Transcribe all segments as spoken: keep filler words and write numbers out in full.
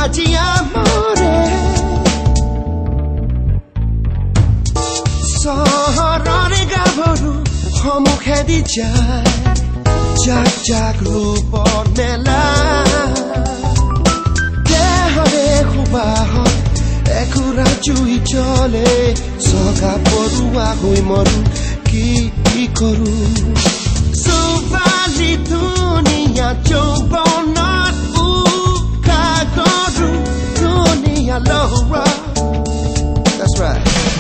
আজি আমৰে চহৰৰে গাভৰু সমুখেদি যায় জাক জাক ৰূপৰ মেলা দেহৰে সুবাহত একুৰা জুই জ্বলে চগা পৰুৱা হৈ মৰো কি কি কৰো ছোৱালী ধুনীয়া যৌৱনত উশা কৰো ধুনীয়া লহৰা That's right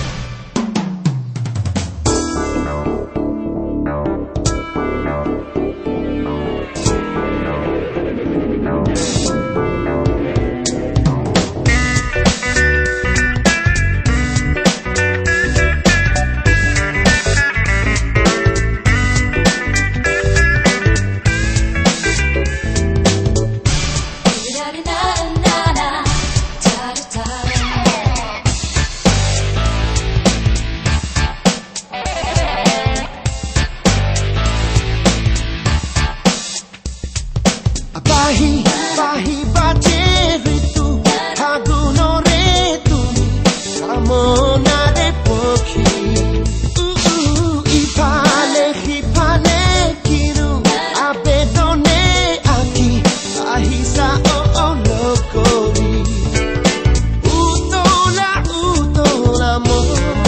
Bahi, bahi bache ritu Hagunore tumi Kamonare pokhi Ipale hipale kiru Abedone aki Ahisa o o lokori Utola utola mo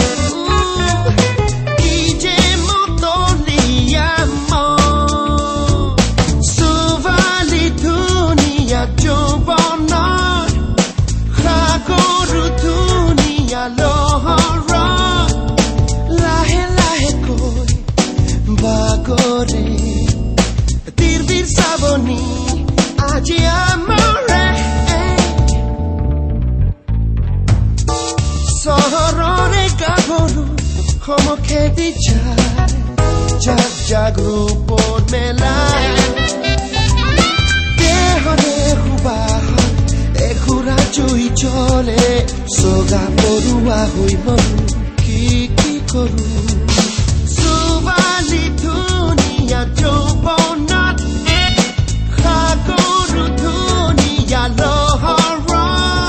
Ije motoli amo যৌৱনৰ সাগৰো ধুনীয়া লহৰা লাহে লাহে কৈ বাগৰে তিৰবিৰ চাৱনি আজি আমৰে চহৰৰে গাভৰু সমুখেদি যায় জাক জাক ৰূপৰ মেলা একুৰা জুই জ্বলে চগা পৰুৱা হৈ মৰো কি কি কৰো ছোৱালী ধুনীয়া যৌৱনত সাগৰো ধুনীয়া লহৰা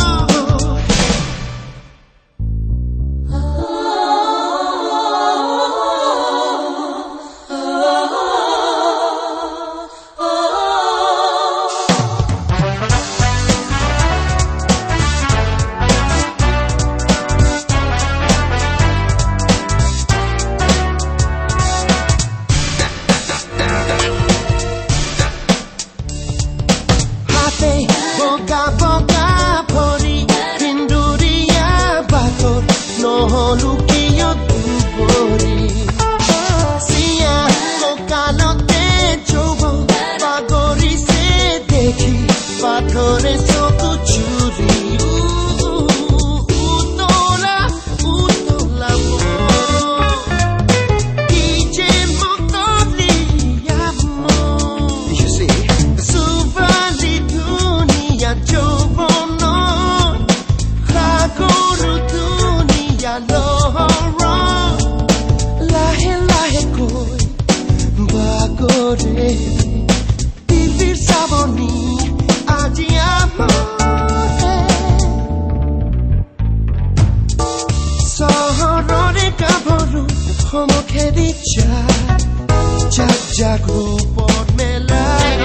Boga boga phori pinduria bator noholu kiyo dubori sia kokalote chobo bagori se dekhi pathore sotu churi utola utola mo ije motoli amo you see suvali যৌৱনৰ সাগৰো ধুনীয়া লহৰা লাহে লাহে কৈ বাগৰে তিৰবিৰ চাৱনি আজি আমৰে চহৰৰে গাভৰু সমুখেদি যায় জাক জাক ৰূপৰ মেলা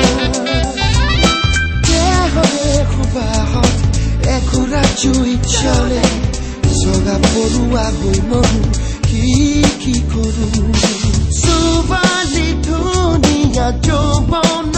সুবাহত একুৰা জুই জ্বলে চগা পৰুৱা হৈ মৰো কি কি কৰো ছোৱালী ধুনীয়া যৌৱন